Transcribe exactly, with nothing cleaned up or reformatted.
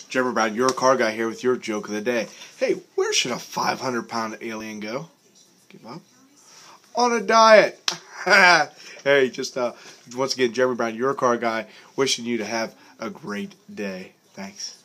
Jeremy Brown, your car guy here with your joke of the day. Hey, where should a five hundred pound alien go? Give up? On a diet. Hey, just uh, once again, Jeremy Brown, your car guy, wishing you to have a great day. Thanks.